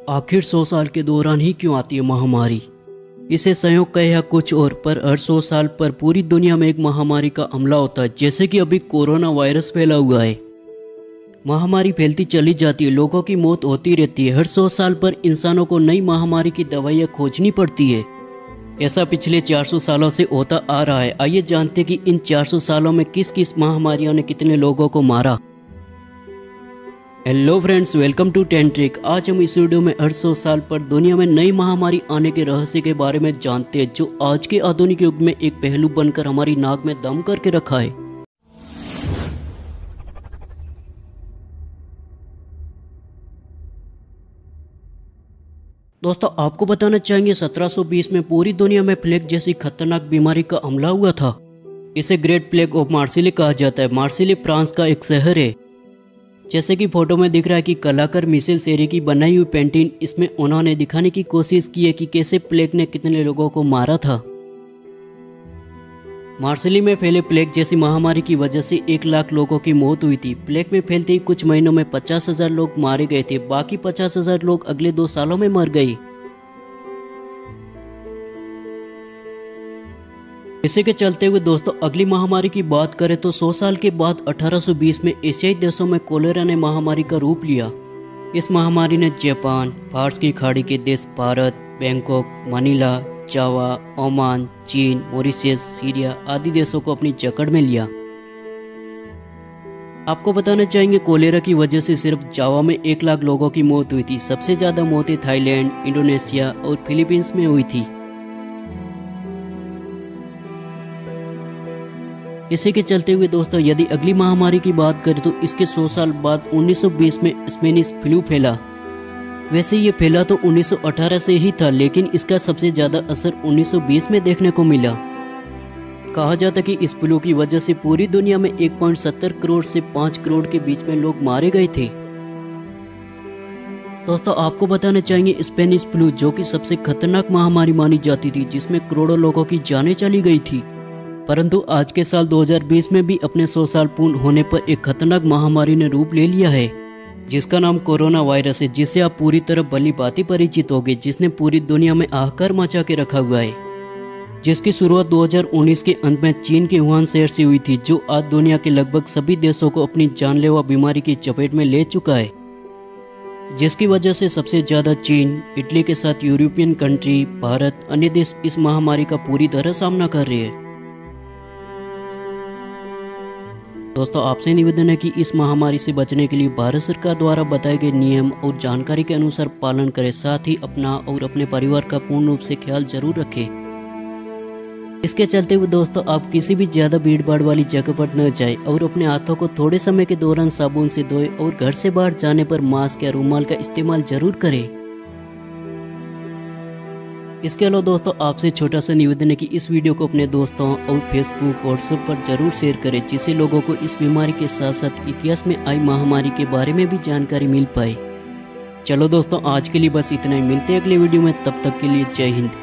आखिर 100 साल के दौरान ही क्यों आती है महामारी। इसे संयोग कहे या कुछ और, पर हर 100 साल पर पूरी दुनिया में एक महामारी का हमला होता है। जैसे कि अभी कोरोना वायरस फैला हुआ है। महामारी फैलती चली जाती है, लोगों की मौत होती रहती है। हर 100 साल पर इंसानों को नई महामारी की दवाइयाँ खोजनी पड़ती है। ऐसा पिछले 400 सालों से होता आ रहा है। आइए जानते हैं कि इन 400 सालों में किस किस महामारियों ने कितने लोगों को मारा। हेलो फ्रेंड्स, वेलकम टू टेंट्रिक। आज हम इस वीडियो में हर 100 साल पर दुनिया में नई महामारी आने के रहस्य के बारे में जानते हैं, जो आज के आधुनिक युग में एक पहलू बनकर हमारी नाक में दम करके रखा है। दोस्तों, आपको बताना चाहेंगे 1720 में पूरी दुनिया में प्लेग जैसी खतरनाक बीमारी का हमला हुआ था। इसे ग्रेट प्लेग ऑफ मार्सिली कहा जाता है। मार्सिली फ्रांस का एक शहर है। जैसे कि फोटो में दिख रहा है कि कलाकार मिशेल सेरी की बनाई हुई पेंटिंग, इसमें उन्होंने दिखाने की कोशिश की है कि कैसे प्लेग ने कितने लोगों को मारा था। मार्सिली में फैले प्लेग जैसी महामारी की वजह से 1 लाख लोगों की मौत हुई थी। प्लेग में फैलते ही कुछ महीनों में 50,000 लोग मारे गए थे। बाकी 50,000 लोग अगले 2 सालों में मर गए। इसी के चलते हुए दोस्तों, अगली महामारी की बात करें तो 100 साल के बाद 1820 में एशियाई देशों में कोलेरा ने महामारी का रूप लिया। इस महामारी ने जापान, फारस की खाड़ी के देश Bharat, Bangkok, Manila, Java, Oman, चीन, मॉरिशस, सीरिया आदि देशों को अपनी जकड़ में लिया। आपको बताना चाहेंगे, कोलेरा की वजह से सिर्फ जावा में 1 लाख लोगों की मौत हुई थी। सबसे ज्यादा मौतें थाईलैंड, इंडोनेशिया और फिलीपींस में हुई थी। इसी के चलते हुए दोस्तों, यदि अगली महामारी की बात करें तो इसके 100 साल बाद 1920 में स्पेनिश फ्लू फैला। वैसे ये फैला तो 1918 से ही था, लेकिन इसका सबसे ज़्यादा असर 1920 में देखने को मिला। कहा जाता कि इस फ्लू की वजह से पूरी दुनिया में 1.70 करोड़ से 5 करोड़ के बीच में लोग मारे गए थे। दोस्तों, आपको बताना चाहेंगे, स्पेनिश फ्लू जो कि सबसे खतरनाक महामारी मानी जाती थी, जिसमें करोड़ों लोगों की जानें चली गई थी, परंतु आज के साल 2020 में भी अपने 100 साल पूर्ण होने पर एक खतरनाक महामारी ने रूप ले लिया है, जिसका नाम कोरोना वायरस है, जिससे आप पूरी तरह भली भांति परिचित होंगे, जिसने पूरी दुनिया में हाहाकार मचा के रखा हुआ है। जिसकी शुरुआत 2019 के अंत में चीन के वुहान शहर से हुई थी, जो आज दुनिया के लगभग सभी देशों को अपनी जानलेवा बीमारी की चपेट में ले चुका है, जिसकी वजह से सबसे ज्यादा चीन, इटली के साथ यूरोपियन कंट्री, भारत, अन्य देश इस महामारी का पूरी तरह सामना कर रहे हैं। दोस्तों, आपसे निवेदन है कि इस महामारी से बचने के लिए भारत सरकार द्वारा बताए गए नियम और जानकारी के अनुसार पालन करें। साथ ही अपना और अपने परिवार का पूर्ण रूप से ख्याल जरूर रखें। इसके चलते हुए दोस्तों, आप किसी भी ज्यादा भीड़ भाड़ वाली जगह पर न जाएं और अपने हाथों को थोड़े समय के दौरान साबुन से धोएं और घर से बाहर जाने पर मास्क या रुमाल का इस्तेमाल जरूर करें। इसके अलावा दोस्तों, आपसे छोटा सा निवेदन है कि इस वीडियो को अपने दोस्तों और फेसबुक, व्हाट्सएप पर जरूर शेयर करें, जिससे लोगों को इस बीमारी के साथ साथ इतिहास में आई महामारी के बारे में भी जानकारी मिल पाए। चलो दोस्तों, आज के लिए बस इतना ही। मिलते हैं अगले वीडियो में, तब तक के लिए जय हिंद।